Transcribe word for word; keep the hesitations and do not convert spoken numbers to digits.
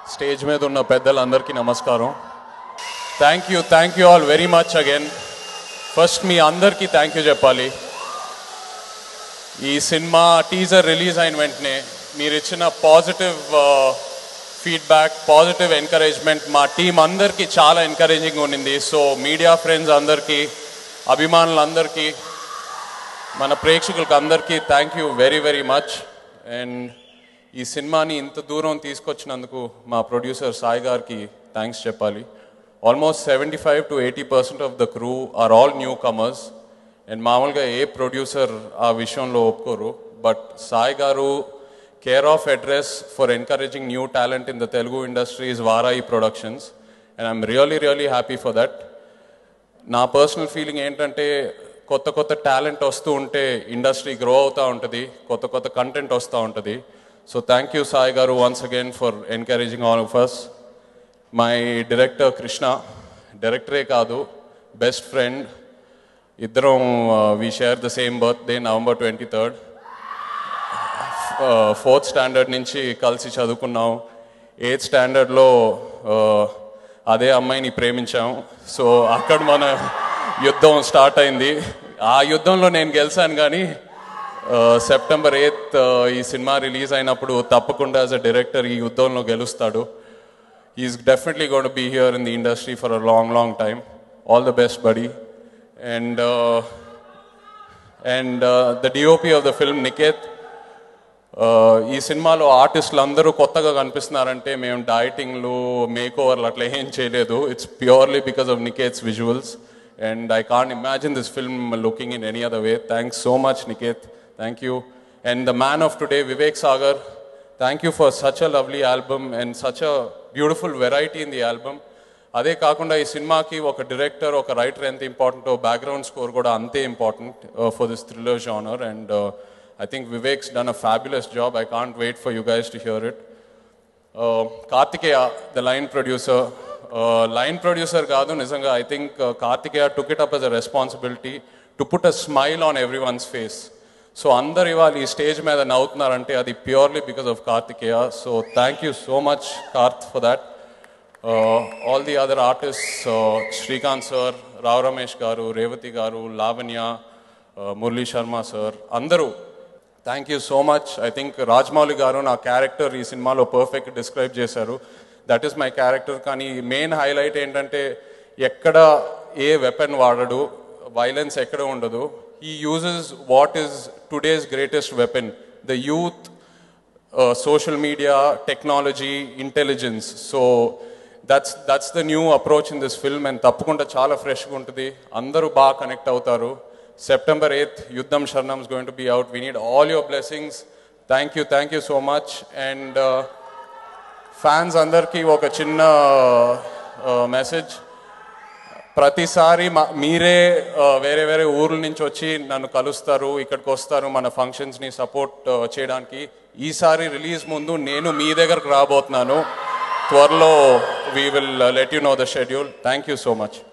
Stage మీద ఉన్న పెద్దలందరికీ నమస్కారం. Thank you thank you all very much again. First మీ అందరికీ థ్యాంక్ యూ చెప్పాలి. ఈ సినిమా టీజర్ రిలీజ్ అయిన వెంటనే మీరు ఇచ్చిన పాజిటివ్ ఫీడ్బ్యాక్, పాజిటివ్ ఎంకరేజ్మెంట్ మా టీం అందరికీ చాలా ఎంకరేజింగ్ ఉండింది. సో మీడియా ఫ్రెండ్స్ అందరికీ, అభిమానులందరికీ, మన ప్రేక్షకులకు అందరికీ thank you very very much. And ఈ సినిమాని ఇంత దూరం తీసుకొచ్చినందుకు మా ప్రొడ్యూసర్ సాయి గారికి థ్యాంక్స్ చెప్పాలి. Almost seventy five to eighty percent of the crew are all new comers. And మామూలుగా ఏ ప్రొడ్యూసర్ ఆ విషయంలో ఒప్పుకోరు. బట్ సాయి గారు care of address for encouraging new talent in the Telugu industry is Varahi productions. And I'm really really happy for that. నా personal feeling ఏంటంటే, కొత్త కొత్త టాలెంట్ వస్తూ ఉంటే ఇండస్ట్రీ గ్రో అవుతూ ఉంటుంది, కొత్త కొత్త కంటెంట్ వస్తూ ఉంటుంది. సో థ్యాంక్ యూ సాయి గారు once again for encouraging all of us. My director Krishna, డైరెక్టరే కాదు బెస్ట్ ఫ్రెండ్. ఇద్దరం we share the same birthday, November twenty third. Fourth standard నుంచి కలిసి చదువుకున్నాం. ఎయిత్ స్టాండర్డ్లో అదే అమ్మాయిని ప్రేమించాం. సో అక్కడ మన యుద్ధం స్టార్ట్ అయింది. ఆ యుద్ధంలో నేను గెలిచాను, కానీ సెప్టెంబర్ ఎయిత్ ఈ సినిమా రిలీజ్ అయినప్పుడు తప్పకుండా యాజ్ అ డైరెక్టర్ ఈ యుద్ధంలో గెలుస్తాడు. Is definitely going to be here in the industry for a long long time. All the best buddy. And and the DOP of the film Niketh. ఈ సినిమాలో ఆర్టిస్టులు అందరూ కొత్తగా కనిపిస్తున్నారంటే మేము డైటింగ్లు, మేక్ ఓవర్లు అట్లా ఏం చేయలేదు. It's purely because of Niketh's visuals. And I can't imagine this film looking in any other way. Thanks so much, Niket. Thank you. And the man of today, Vivek Sagar, thank you for such a lovely album and such a beautiful variety in the album. అదే కాకుండా ఈ సినిమాకి ఒక director, ఒక writer ఎంత ఇంపార్టెంటో, background score కూడా అంతే important for this thriller genre. And uh, I think Vivek's done a fabulous job. I can't wait for you guys to hear it. Uh, Kartikeya, the line producer. Line producer కాదు నిజంగా. I think Kartikeya took it up as a responsibility to put a smile on every one's face. So అందరు ఇవాళ ఈ stage మీద నవ్వుతున్నారంటే అది purely because of Kartikeya. So thank you so much Karth for that. All the other artist, Srikanth sir, Rao Ramesh గారు, రేవతి గారు, Lavanya, Murali Sharma sir, అందరూ thank you so much. I think Rajamouli గారు నా క్యారెక్టర్ ఈ సినిమాలో పర్ఫెక్ట్ డిస్క్రైబ్ చేశారు. That is my character. కానీ మెయిన్ హైలైట్ ఏంటంటే, ఎక్కడ ఏ వెపన్ వాడడు, వైలెన్స్ ఎక్కడ ఉండదు. He uses what is today's greatest weapon, the youth, social media, technology, intelligence. So that's that's the new approach in this film. And తప్పకుండా చాలా ఫ్రెష్గా ఉంటుంది. అందరూ బాగా కనెక్ట్ అవుతారు. September eighth Yuddham Sharanam is going to be out. We need all your blessings. Thank you thank you so much. And fans అందరికీ ఒక చిన్న మెసేజ్. ప్రతిసారి మా మీరే వేరే వేరే ఊర్ల నుంచి వచ్చి నన్ను కలుస్తారు, ఇక్కడికి వస్తారు మన ఫంక్షన్స్ని సపోర్ట్ చేయడానికి. ఈసారి రిలీజ్ ముందు నేను మీ దగ్గరకు రాబోతున్నాను. త్వరలో we will let you know the schedule. Thank you so much.